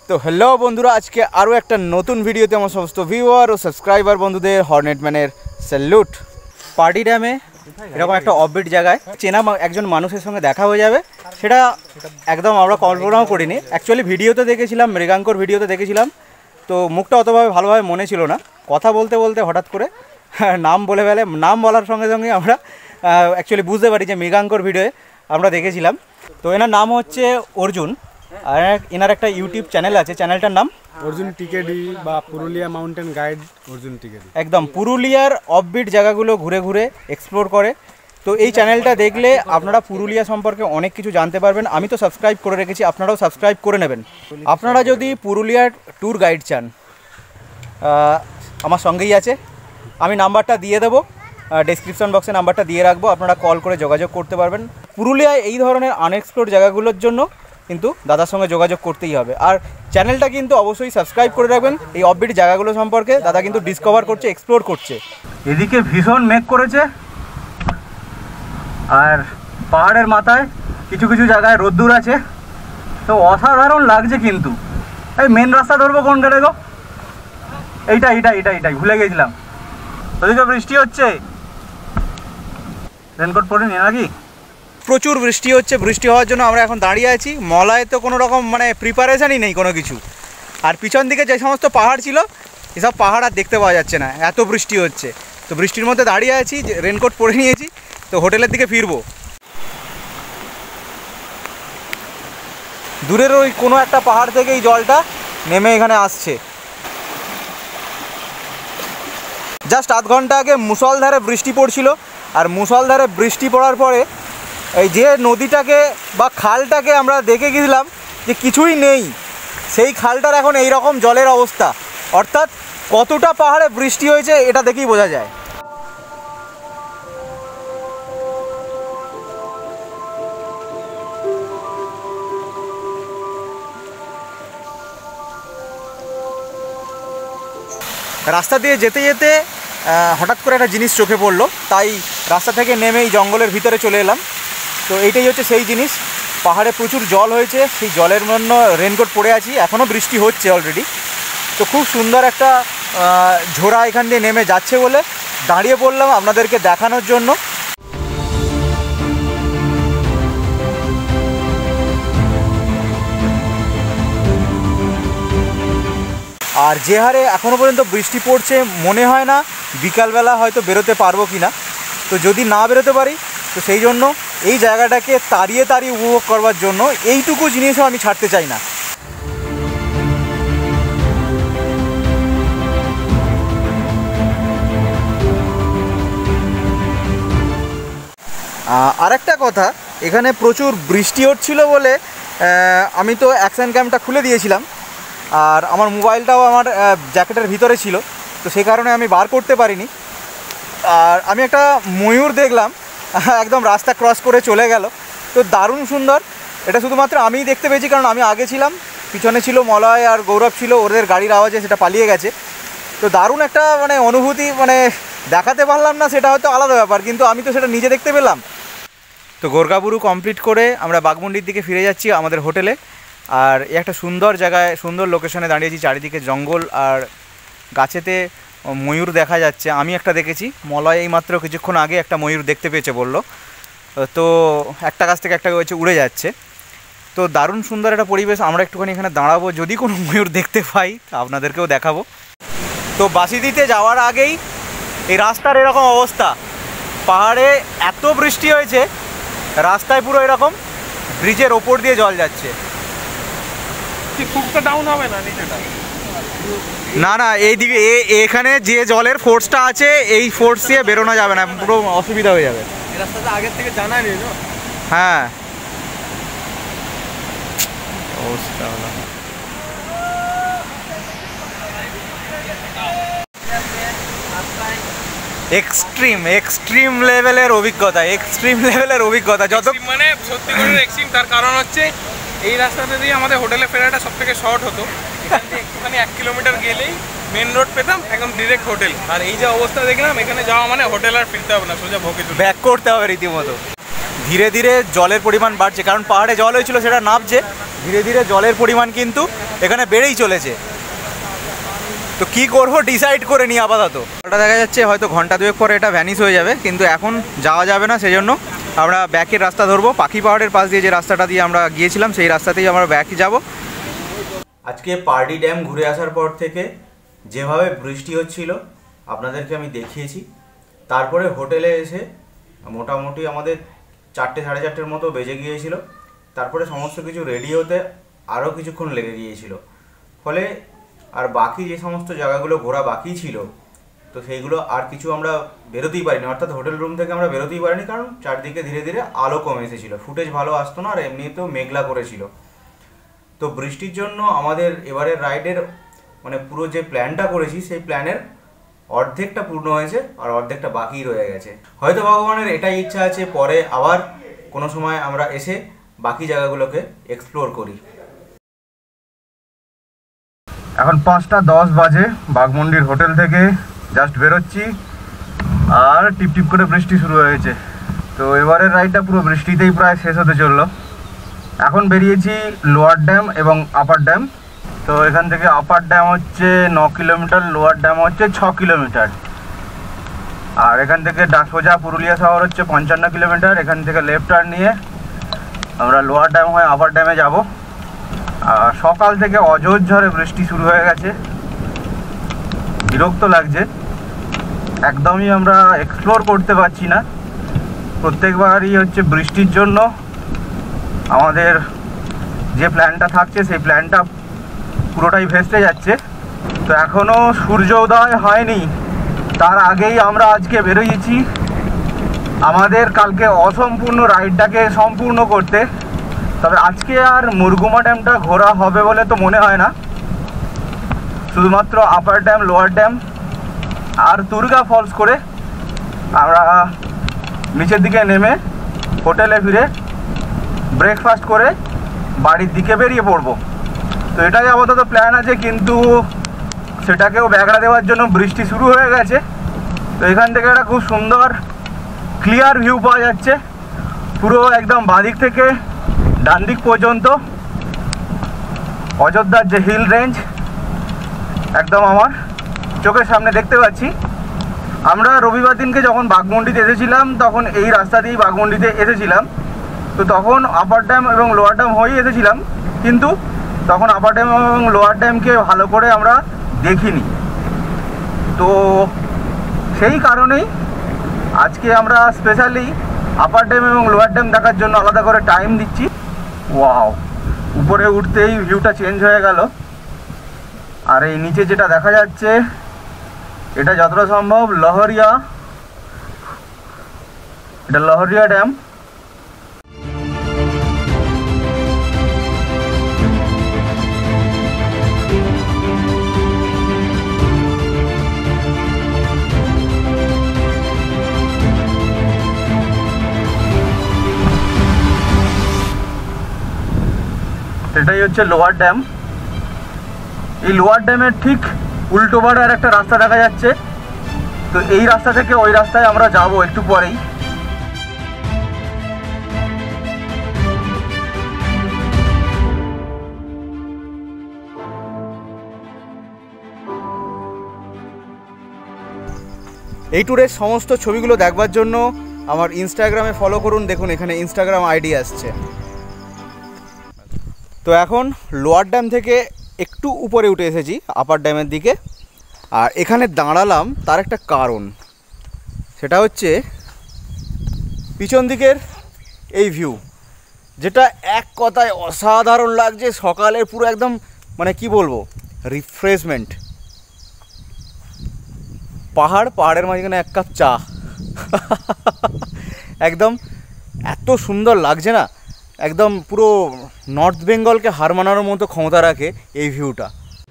তো হ্যালো বন্ধুরা, আজকে আরও একটা নতুন ভিডিওতে আমার সমস্ত ভিউয়ার ও সাবস্ক্রাইবার বন্ধুদের হর্নেটম্যানের স্যালুট। পার্টি ড্যামে এরকম একটা অফবিট জায়গায় চেনা একজন মানুষের সঙ্গে দেখা হয়ে যাবে, সেটা একদম আমরা কল্পনাও করিনি। অ্যাকচুয়ালি ভিডিওতে দেখেছিলাম, মৃগাঙ্কর ভিডিওতে দেখেছিলাম, তো মুখটা অতভাবে ভালোভাবে মনে ছিল না। কথা বলতে বলতে হঠাৎ করে নাম বলে ফেলে, নাম বলার সঙ্গে সঙ্গে আমরা অ্যাকচুয়ালি বুঝতে পারি যে মৃগাঙ্কর ভিডিওয়ে আমরা দেখেছিলাম। তো এনার নাম হচ্ছে অর্জুন, আর এনার একটা ইউটিউব চ্যানেল আছে, চ্যানেলটার নাম অর্জুন টিকেডি বা Purulia mountain guide Arjun TKD. একদম পুরুলিয়ার অফবিট জায়গাগুলো ঘুরে ঘুরে এক্সপ্লোর করে। তো এই চ্যানেলটা দেখলে আপনারা পুরুলিয়া সম্পর্কে অনেক কিছু জানতে পারবেন। আমি তো সাবস্ক্রাইব করে রেখেছি, আপনারাও সাবস্ক্রাইব করে নেবেন। আপনারা যদি পুরুলিয়ার ট্যুর গাইড চান, আমার সঙ্গেই আছে, আমি নাম্বারটা দিয়ে দেবো, ডেসক্রিপশন বক্সে নাম্বারটা দিয়ে রাখবো, আপনারা কল করে যোগাযোগ করতে পারবেন। পুরুলিয়ায় এই ধরনের আনএক্সপ্লোর জায়গাগুলোর জন্য কিন্তু দাদার সঙ্গে যোগাযোগ করতেই হবে। আর চ্যানেলটা কিন্তু অবশ্যই সাবস্ক্রাইব করে রাখবেন। এই অফবিট জায়গাগুলো সম্পর্কে দাদা কিন্তু ডিসকভার করছে, এক্সপ্লোর করছে। এদিকে ভীষণ মেঘ করেছে, আর পাহাড়ের মাথায় কিছু কিছু জায়গায় রোদ্দুর আছে, তো অসাধারণ লাগছে। কিন্তু এই মেন রাস্তা ধরবো কোন গেলে গো? এইটাই ভুলে গেছিলাম। ওদিকে বৃষ্টি হচ্ছে, রেনকোট পরে নি নাকি? প্রচুর বৃষ্টি হচ্ছে। বৃষ্টি হওয়ার জন্য আমরা এখন দাঁড়িয়ে আছি। মলায় তো কোনো রকম প্রিপারেশানই নেই কোনো কিছু। আর পিছন দিকে যে সমস্ত পাহাড় ছিল, এসব পাহাড় আর দেখতে পাওয়া যাচ্ছে না, এত বৃষ্টি হচ্ছে। তো বৃষ্টির মধ্যে দাঁড়িয়ে আছি, রেনকোট পরে নিয়েছি, তো হোটেলের দিকে ফিরবো। দূরের ওই কোনো একটা পাহাড় থেকে এই জলটা নেমে এখানে আসছে। জাস্ট আধ ঘন্টা আগে মুষলধারে বৃষ্টি পড়ছিল, আর মুষলধারে বৃষ্টি পড়ার পরে এই যে নদীটাকে বা খালটাকে আমরা দেখে গেছিলাম যে কিছুই নেই, সেই খালটার এখন এই রকম জলের অবস্থা। অর্থাৎ কতটা পাহাড়ে বৃষ্টি হয়েছে এটা দেখেই বোঝা যায়। রাস্তা দিয়ে যেতে যেতে হঠাৎ করে একটা জিনিস চোখে পড়লো, তাই রাস্তা থেকে নেমেই জঙ্গলের ভিতরে চলে এলাম। তো এইটাই হচ্ছে সেই জিনিস। পাহাড়ে প্রচুর জল হয়েছে, সেই জলের জন্য রেনকোট পরে আছি, এখনও বৃষ্টি হচ্ছে অলরেডি। তো খুব সুন্দর একটা ঝোড়া এখান দিয়ে নেমে যাচ্ছে বলে দাঁড়িয়ে পড়লাম আপনাদেরকে দেখানোর জন্য। আর যে হারে এখনও পর্যন্ত বৃষ্টি পড়ছে, মনে হয় না বিকালবেলা হয়তো বেরোতে পারবো কি না। তো যদি না বেরোতে পারি, তো সেই জন্য এই জায়গাটাকে তাড়িয়ে উপভোগ করবার জন্য এইটুকু জিনিসও আমি ছাড়তে চাই না। আরেকটা কথা, এখানে প্রচুর বৃষ্টি হচ্ছিল বলে আমি তো অ্যাকশন ক্যামটা খুলে দিয়েছিলাম, আর আমার মোবাইলটাও আমার জ্যাকেটের ভিতরে ছিল, তো সে কারণে আমি বার করতে পারিনি। আর আমি একটা ময়ূর দেখলাম, একদম রাস্তা ক্রস করে চলে গেল। তো দারুণ সুন্দর। এটা শুধুমাত্র আমিই দেখতে পেয়েছি, কারণ আমি আগে ছিলাম, পিছনে ছিল মলয় আর গৌরব ছিল, ওদের গাড়ির আওয়াজে সেটা পালিয়ে গেছে। তো দারুণ একটা অনুভূতি, দেখাতে পারলাম না, সেটা হয়তো আলাদা ব্যাপার, কিন্তু আমি তো সেটা নিজে দেখতে পেলাম। তো গোরগাবুরু কমপ্লিট করে আমরা বাঘমুন্ডির দিকে ফিরে যাচ্ছি আমাদের হোটেলে। আর একটা সুন্দর জায়গায়, সুন্দর লোকেশনে দাঁড়িয়েছি, চারিদিকে জঙ্গল আর গাছেতে ময়ূর দেখা যাচ্ছে। আমি একটা দেখেছি, মলয় এইমাত্র কিছুক্ষণ আগে একটা ময়ূর দেখতে পেয়েছে বললো। তো একটা গাছ থেকে একটা হচ্ছে উড়ে যাচ্ছে। তো দারুণ সুন্দর একটা পরিবেশ। আমরা একটুখানি এখানে দাঁড়াবো, যদি কোনো ময়ূর দেখতে পাই আপনাদেরকেও দেখাবো। তো বাসিদিতে যাওয়ার আগেই এই রাস্তার এরকম অবস্থা। পাহাড়ে এত বৃষ্টি হয়েছে, রাস্তায় পুরো এরকম ব্রিজের ওপর দিয়ে জল যাচ্ছে। খুবটা ডাউন হবে না নিচেটা? না, এইদিকে এখানে যে জলের ফোর্সটা আছে, এই ফোর্স দিয়ে বেরোনো যাবে না, পুরো অসুবিধা হয়ে যাবে। এই রাস্তাটা আগের থেকে জানা নেই না? হ্যাঁ, অবস্থা হলো। এক্সট্রিম লেভেলের অভিজ্ঞতা, যত সত্যি করে এক্সট্রিম। তার কারণ হচ্ছে এই রাস্তাটা দিয়ে আমাদের হোটেলে ফেরাটা সব থেকে শর্ট হতো। এখান থেকে একটুখানি 1 কিলোমিটার গেলেই মেন রোড পেতাম, একদম ডিরেক্ট হোটেল। আর এই যে অবস্থা দেখলাম, এখানে যাওয়া মানে হোটেল আর ফিরতে হবে না, সোজা ভোগে ব্যাক করতে হবে রীতিমতো। ধীরে ধীরে জলের পরিমাণ বাড়ছে, কারণ পাহাড়ে জল হয়েছিল সেটা নামছে, ধীরে ধীরে জলের পরিমাণ কিন্তু এখানে বেড়েই চলেছে। তো কি করব ডিসাইড করে নি আপাতত। এটা দেখা যাচ্ছে হয়তো ঘন্টা দুয়েক পরে এটা ভ্যানিশ হয়ে যাবে, কিন্তু এখন যাওয়া যাবে না, সেজন্য আমরা ব্যাকের রাস্তা ধরবো। পাখি পাহাড়ের পাশ দিয়ে যে রাস্তাটা দিয়ে আমরা গিয়েছিলাম সেই রাস্তাতেই আমরা ব্যাকে যাব। আজকে পার্ডি ড্যাম ঘুরে আসার পর থেকে যেভাবে বৃষ্টি হচ্ছিল আপনাদেরকে আমি দেখিয়েছি। তারপরে হোটেলে এসে মোটামুটি আমাদের 4টে সাড়ে 4টের মতো বেজে গিয়েছিল। তারপরে সমস্ত কিছু রেডি হতে আরও কিছুক্ষণ লেগে গিয়েছিল, ফলে আর বাকি যে সমস্ত জায়গাগুলো ঘোরা বাকি ছিল তো সেইগুলো আর কিছু আমরা বেরোতেই পারিনি, অর্থাৎ হোটেল রুম থেকে আমরা বেরোতেই পারিনি, কারণ চারদিকে ধীরে ধীরে আলো কমে এসেছিলো, ফুটেজ ভালো আসতো না, আর এমনিতেও মেঘলা করেছিল। তো বৃষ্টির জন্য আমাদের এবারের রাইডের মানে পুরো যে প্ল্যানটা করেছি সেই প্ল্যানের অর্ধেকটা পূর্ণ হয়েছে আর অর্ধেকটা বাকি রয়ে গেছে। হয়তো ভগবানের এটাই ইচ্ছা আছে পরে আবার কোনো সময় আমরা এসে বাকি জায়গাগুলোকে এক্সপ্লোর করি। এখন 5টা 10 বাজে, বাঘমুন্ডির হোটেল থেকে জাস্ট বেরোচ্ছি আর টিপ টিপ করে বৃষ্টি শুরু হয়েছে। তো এবারের রাইডটা পুরো বৃষ্টিতেই প্রায় শেষ হতে চললো। এখন বেরিয়েছি লোয়ার ড্যাম এবং আপার ড্যাম। তো এখান থেকে আপার ড্যাম হচ্ছে 9 কিলোমিটার, লোয়ার ড্যাম হচ্ছে 6 কিলোমিটার। আর এখান থেকে সোজা পুরুলিয়া শহর হচ্ছে 55 কিলোমিটার। এখান থেকে লেফট টার্ন নিয়ে আমরা লোয়ার ড্যাম হয়ে আপার ড্যামে যাব। আর সকাল থেকে অঝোরঝড়ে বৃষ্টি শুরু হয়ে গেছে, বিরক্ত লাগছে, একদমই আমরা এক্সপ্লোর করতে পারছি না। প্রত্যেকবারই হচ্ছে বৃষ্টির জন্য আমাদের যে প্ল্যানটা থাকছে সেই প্ল্যানটা পুরোটাই ভেস্তে যাচ্ছে। তো এখনও সূর্য উদয় হয়নি, তার আগেই আমরা আজকে বেরিয়েছি আমাদের কালকে অসম্পূর্ণ রাইডটাকে সম্পূর্ণ করতে। তবে আজকে আর মুরগুমা ড্যামটা ঘোরা হবে বলে তো মনে হয় না, শুধুমাত্র আপার ড্যাম, লোয়ার ড্যাম আর দুর্গা ফলস করে আমরা নিচের দিকে নেমে হোটেলে ফিরে ব্রেকফাস্ট করে বাড়ির দিকে বেরিয়ে পড়বো। তো এটাই আপাতত প্ল্যান আছে, কিন্তু সেটাকেও ব্যাগড়া দেওয়ার জন্য বৃষ্টি শুরু হয়ে গেছে। তো এখান থেকে একটা খুব সুন্দর ক্লিয়ার ভিউ পাওয়া যাচ্ছে, পুরো একদম বাঁদিক থেকে ডান দিক পর্যন্ত অযোধ্যার যে হিল রেঞ্জ একদম আমার চোখের সামনে দেখতে পাচ্ছি। আমরা রবিবার দিনকে যখন বাঘমুন্ডিতে এসেছিলাম তখন এই রাস্তা দিয়েই বাঘমুন্ডিতে এসেছিলাম। তো তখন আপার ড্যাম এবং লোয়ার ড্যাম হয়েই এসেছিলাম, কিন্তু তখন আপার ড্যাম এবং লোয়ার ড্যামকে ভালো করে আমরা দেখিনি। তো সেই কারণেই আজকে আমরা স্পেশালি আপার ড্যাম এবং লোয়ার ড্যাম দেখার জন্য আলাদা করে টাইম দিচ্ছি। ওয়াও, উপরে উঠতেই ভিউটা চেঞ্জ হয়ে গেল। আর এই নিচে যেটা দেখা যাচ্ছে এটা যতটা সম্ভব লহরিয়া, এটা লহরিয়া ড্যাম। এটাই হচ্ছে লোয়ার ড্যাম। এই লোয়ার ড্যামের ঠিক উল্টো পাড়ে আর একটা রাস্তা দেখা যাচ্ছে। তো এই রাস্তা থেকে ওই রাস্তায় আমরা যাব একটু পরেই। এই ট্যুরের সমস্ত ছবিগুলো দেখবার জন্য আমার ইনস্টাগ্রামে ফলো করুন, দেখুন এখানে ইনস্টাগ্রাম আইডি আসছে। তো এখন লোয়ার ড্যাম থেকে একটু উপরে উঠে এসেছি আপার ড্যামের দিকে। আর এখানে দাঁড়ালাম তার একটা কারণ, সেটা হচ্ছে পিছন দিকের এই ভিউ, যেটা এক কথায় অসাধারণ লাগছে। সকালের পুরো একদম মানে কি বলবো, রিফ্রেশমেন্ট। পাহাড়ের মাঝখানে এক কাপ চা, একদম এত সুন্দর লাগছে না, একদম পুরো নর্থ বেঙ্গলকে হার মানানোর মতো ক্ষমতা রাখে এই ভিউটা।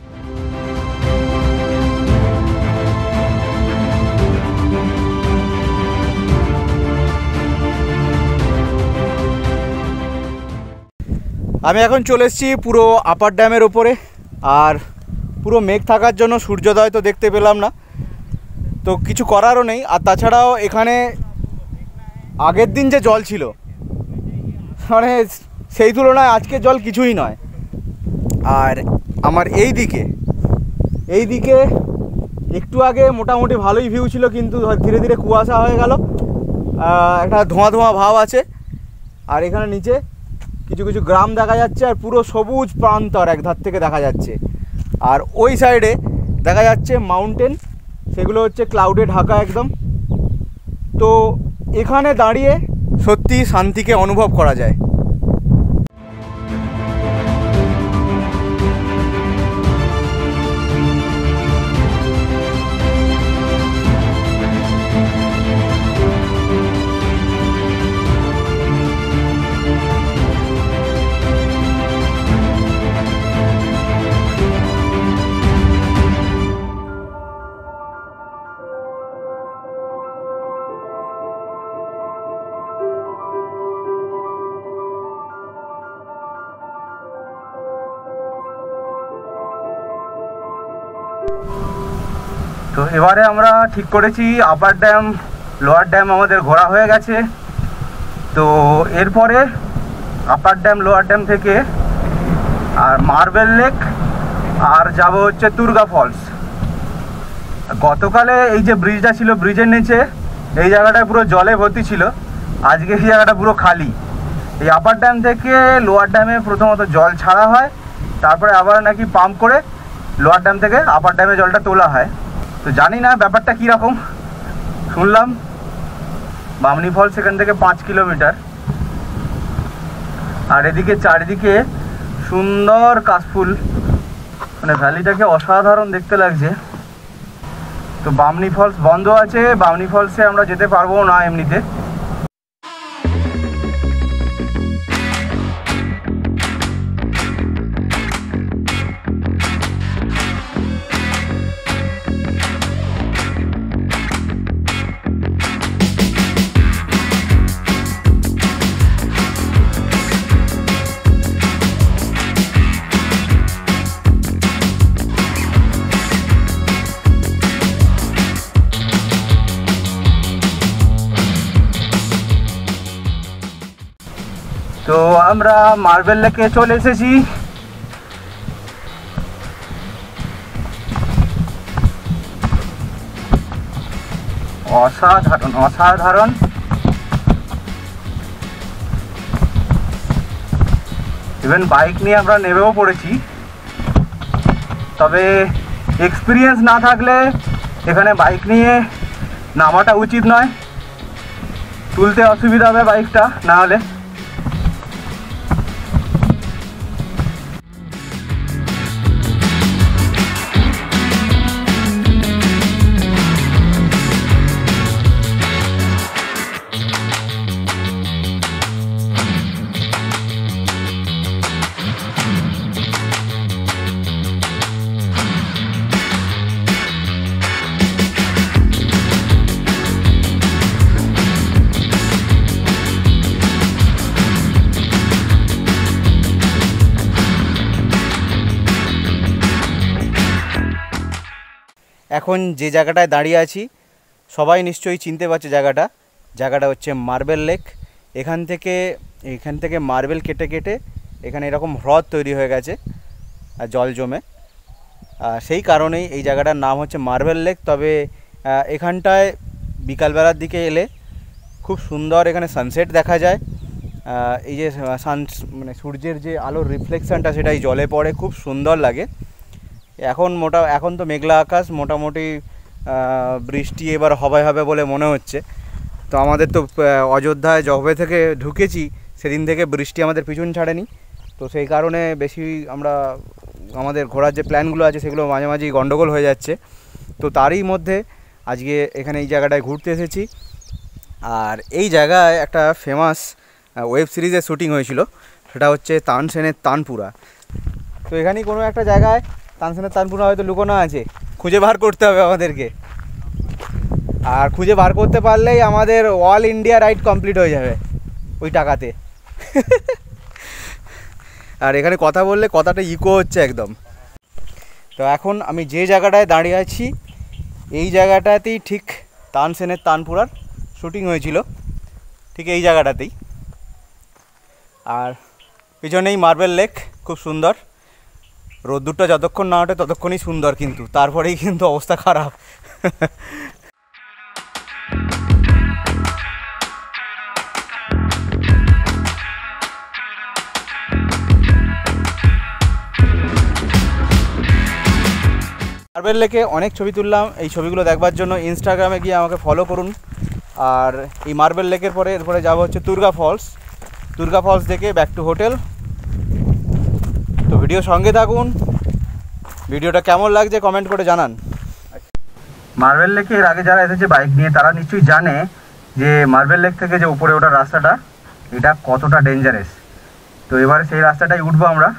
আমি এখন চলে এসেছি পুরো আপার ড্যামের ওপরে, আর পুরো মেঘ থাকার জন্য সূর্যোদয় তো দেখতে পেলাম না, তো কিছু করারও নেই। আর তাছাড়াও এখানে আগের দিন যে জল ছিল মানে সেই তুলনায় আজকের জল কিছুই নয়। আর আমার এই দিকে একটু আগে মোটামুটি ভালোই ভিউ ছিল, কিন্তু ধীরে ধীরে কুয়াশা হয়ে গেল, একটা ধোঁয়া ধোঁয়া ভাব আছে। আর এখানে নিচে কিছু কিছু গ্রাম দেখা যাচ্ছে, আর পুরো সবুজ প্রান্তর এক ধার থেকে দেখা যাচ্ছে। আর ওই সাইডে দেখা যাচ্ছে মাউন্টেন, সেগুলো হচ্ছে ক্লাউডে ঢাকা একদম। তো এখানে দাঁড়িয়ে সত্যি শান্তিকে অনুভব করা যায়। তো এবারে আমরা ঠিক করেছি আপার ড্যাম লোয়ার ড্যাম আমাদের ঘোরা হয়ে গেছে। তো এরপরে আপার ড্যাম লোয়ার ড্যাম থেকে আর মার্বেল লেক আর যাব হচ্ছে তুর্গা ফলস। গতকালে এই যে ব্রিজটা ছিল, ব্রিজের নিচে এই জায়গাটা পুরো জলে ভর্তি ছিল, আজকে এই জায়গাটা পুরো খালি। এই আপার ড্যাম থেকে লোয়ার ড্যামে প্রথমত জল ছাড়া হয়, তারপরে আবার নাকি পাম্প করে লোয়ার ড্যাম থেকে আপার ড্যামে জলটা তোলা হয়। তো জানি না ব্যাপারটা কীরকম, শুনলাম বামনি ফলস সেখান থেকে 5 কিলোমিটার। আর এদিকে চারিদিকে সুন্দর কাশফুল, মানে ভ্যালিটাকে অসাধারণ দেখতে লাগছে। তো বামনি ফলস বন্ধ আছে, বামনি ফলসে আমরা যেতে পারবো না এমনিতে। তো আমরা মার্বেল লেকে চলে এসেছি। অসাধারণ অসাধারণ। ইভেন বাইক নিয়ে আমরা নেমেও পড়েছি, তবে এক্সপিরিয়েন্স না থাকলে এখানে বাইক নিয়ে নামাটা উচিত নয়, তুলতে অসুবিধা হবে বাইকটা না হলে। এখন যে জায়গাটায় দাঁড়িয়ে আছি সবাই নিশ্চয়ই চিনতে পারছে জায়গাটা হচ্ছে মার্বেল লেক। এখান থেকে মার্বেল কেটে কেটে এখানে এরকম হ্রদ তৈরি হয়ে গেছে আর জল জমে, সেই কারণেই এই জায়গাটার নাম হচ্ছে মার্বেল লেক। তবে এখানটায় বিকালবেলার দিকে এলে খুব সুন্দর এখানে সানসেট দেখা যায়। এই যে মানে সূর্যের যে আলোর রিফ্লেকশানটা সেটাই জলে পড়ে, খুব সুন্দর লাগে। এখন তো মেঘলা আকাশ, মোটামুটি বৃষ্টি এবার হবে বলে মনে হচ্ছে। তো আমাদের তো অযোধ্যায় যবে থেকে ঢুকেছি সেদিন থেকে বৃষ্টি আমাদের পিছন ছাড়েনি, তো সেই কারণে বেশি আমাদের ঘোরার যে প্ল্যানগুলো আছে সেগুলো মাঝে মাঝেই গন্ডগোল হয়ে যাচ্ছে। তো তারই মধ্যে আজকে এখানে এই জায়গাটায় ঘুরতে এসেছি। আর এই জায়গায় একটা ফেমাস ওয়েব সিরিজের শ্যুটিং হয়েছিল, সেটা হচ্ছে তানসেনের তানপুরা। তো এখানেই কোনো একটা জায়গায় তানসেনের তানপুরা হয়তো লুকোনো আছে, খুঁজে বার করতে হবে আমাদেরকে। আর খুঁজে বার করতে পারলেই আমাদের অল ইন্ডিয়া রাইড কমপ্লিট হয়ে যাবে ওই টাকাতে। আর এখানে কথা বললে কথাটা ইকো হচ্ছে একদম। তো এখন আমি যে জায়গাটায় দাঁড়িয়ে আছি এই জায়গাটাতেই ঠিক তানসেনের তানপুরার শ্যুটিং হয়েছিল, ঠিক এই জায়গাটাতেই। আর পিছনেই মার্বেল লেক, খুব সুন্দর। রোদ্দুরটা যতক্ষণ না ওঠে ততক্ষণই সুন্দর, কিন্তু তারপরেই কিন্তু অবস্থা খারাপ। মার্বেল লেকে অনেক ছবি তুললাম, এই ছবিগুলো দেখবার জন্য ইনস্টাগ্রামে গিয়ে আমাকে ফলো করুন। আর এই মার্বেল লেকের পরে এরপরে যাবো হচ্ছে তুর্গা ফলস। তুর্গা ফলস দেখে ব্যাক টু হোটেল। তো ভিডিও সঙ্গে থাকুন, ভিডিওটা কেমন লাগছে কমেন্ট করে জানান। মার্বেল লেকে এর আগে যারা এসেছে বাইক নিয়ে তারা নিশ্চয়ই জানে যে মার্বেল লেক থেকে যে উপরে ওঠার রাস্তাটা এটা কতটা ডেঞ্জারাস। তো এবারে সেই রাস্তাটাই উঠবো আমরা।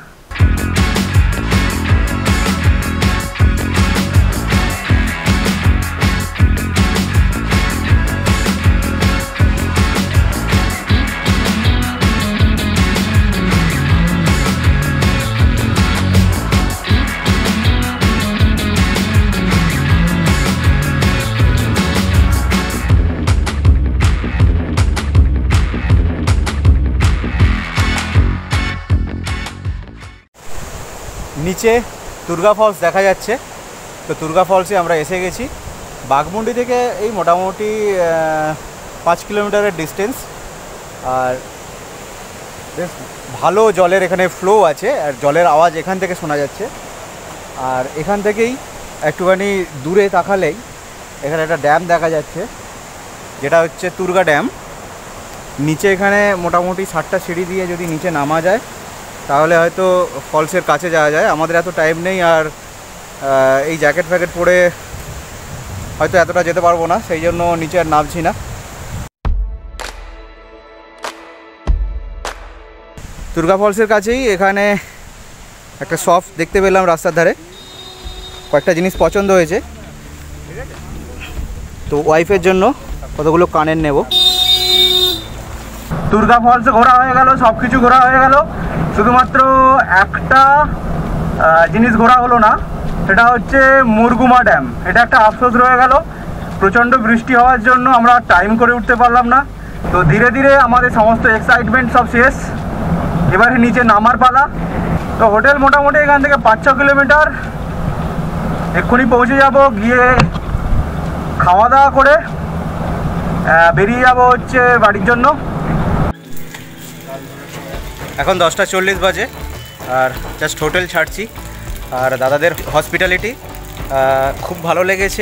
নিচে তুর্গা ফলস দেখা যাচ্ছে। তো তুর্গা ফলসে আমরা এসে গেছি। বাঘমুন্ডি থেকে এই মোটামুটি 5 কিলোমিটারের ডিস্টেন্স। আর বেশ ভালো জলের এখানে ফ্লো আছে, আর জলের আওয়াজ এখান থেকে শোনা যাচ্ছে। আর এখান থেকেই একটুখানি দূরে তাকালেই এখানে একটা ড্যাম দেখা যাচ্ছে, যেটা হচ্ছে তুর্গা ড্যাম। নিচে এখানে মোটামুটি 60টা সিঁড়ি দিয়ে যদি নিচে নামা যায় তাহলে হয়তো ফলসের কাছে যাওয়া যায়। আমাদের এত টাইম নেই, আর এই জ্যাকেট ফ্যাকেট পরে হয়তো এতটা যেতে পারবো না, সেই জন্য নিচে আর নামছি না। তুর্গা ফলসের কাছেই এখানে একটা শপ দেখতে পেলাম রাস্তার ধারে, কয়েকটা জিনিস পছন্দ হয়েছে। তো ওয়াইফের জন্য কতগুলো কানের নেব। তুর্গা ফলস ঘোরা হয়ে গেল, সব কিছু ঘোরা হয়ে গেল, শুধুমাত্র একটা জিনিস ঘোরা হলো না, সেটা হচ্ছে মুরগুমা ড্যাম। এটা একটা আফসোস রয়ে গেল, প্রচণ্ড বৃষ্টি হওয়ার জন্য আমরা টাইম করে উঠতে পারলাম না। তো ধীরে ধীরে আমাদের সমস্ত এক্সাইটমেন্ট সব শেষ, এবারে নিচে নামার পালা। তো হোটেল মোটামুটি এখান থেকে 5-6 কিলোমিটার, এক্ষুনি পৌঁছে যাব। গিয়ে খাওয়া দাওয়া করে বেরিয়ে যাব হচ্ছে বাড়ির জন্য। এখন 10টা 40 বাজে, আর জাস্ট হোটেল ছাড়ছি। আর দাদাদের হসপিটালিটি খুব ভালো লেগেছে।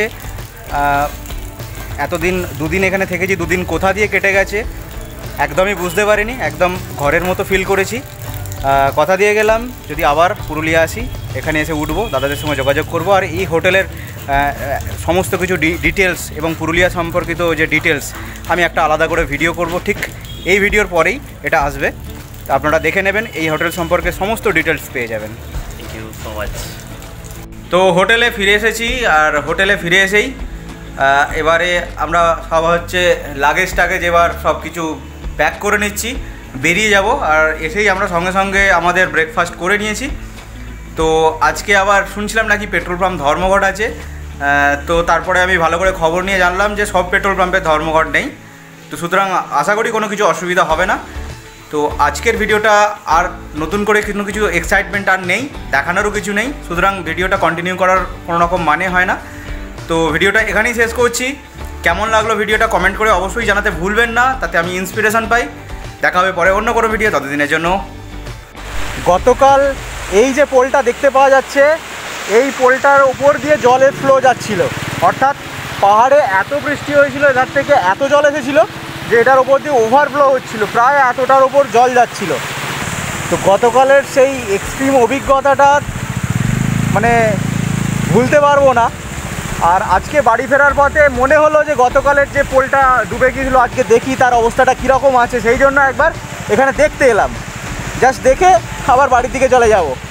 এতদিন 2 দিন এখানে থেকেছি, 2 দিন কোথা দিয়ে কেটে গেছে একদমই বুঝতে পারিনি, একদম ঘরের মতো ফিল করেছি। কথা দিয়ে গেলাম যদি আবার পুরুলিয়া আসি এখানে এসে উঠবো, দাদাদের সঙ্গে যোগাযোগ করব। আর এই হোটেলের সমস্ত কিছু ডিটেলস এবং পুরুলিয়া সম্পর্কিত যে ডিটেলস আমি একটা আলাদা করে ভিডিও করব, ঠিক এই ভিডিওর পরেই এটা আসবে। আপনারা দেখে নেবেন, এই হোটেল সম্পর্কে সমস্ত ডিটেলস পেয়ে যাবেন। Thank you so much. তো হোটেলে ফিরে এসেছি, আর হোটেলে ফিরে এসেই এবারে আমরা সব হচ্ছে লাগেজ টাগেজ এবার সব কিছু প্যাক করে নিচ্ছি, বেরিয়ে যাব। আর এসেই আমরা সঙ্গে সঙ্গে আমাদের ব্রেকফাস্ট করে নিয়েছি। তো আজকে আবার শুনছিলাম নাকি পেট্রোল পাম্প ধর্মঘট আছে। তো তারপরে আমি ভালো করে খবর নিয়ে জানলাম যে সব পেট্রোল পাম্পে ধর্মঘট নেই। তো সুতরাং আশা করি কোনো কিছু অসুবিধা হবে না। তো আজকের ভিডিওটা আর নতুন করে কিছু এক্সাইটমেন্ট আর নেই, দেখানোরও কিছু নেই, সুতরাং ভিডিওটা কন্টিনিউ করার কোনো রকম মানে হয় না। তো ভিডিওটা এখানেই শেষ করছি। কেমন লাগলো ভিডিওটা কমেন্ট করে অবশ্যই জানাতে ভুলবেন না, তাতে আমি ইন্সপিরেশন পাই। দেখা হবে পরে অন্য কোনো ভিডিও, ততদিনের জন্য। গতকাল এই যে পোলটা দেখতে পাওয়া যাচ্ছে, এই পোলটার উপর দিয়ে জলের ফ্লো যাচ্ছিল, অর্থাৎ পাহাড়ে এত বৃষ্টি হয়েছিল, এধার থেকে এত জল এসেছিলো যে এটার ওপর দিয়ে ওভারফ্লো হচ্ছিল, প্রায় এতটার ওপর জল যাচ্ছিল। তো গতকালের সেই এক্সট্রিম অভিজ্ঞতাটা মানে ভুলতে পারবো না। আর আজকে বাড়ি ফেরার পথে মনে হলো যে গতকালের যে পোলটা ডুবে গিয়েছিলো আজকে দেখি তার অবস্থাটা কীরকম আছে, সেই জন্য একবার এখানে দেখতে এলাম। জাস্ট দেখে আবার বাড়ির দিকে চলে যাব।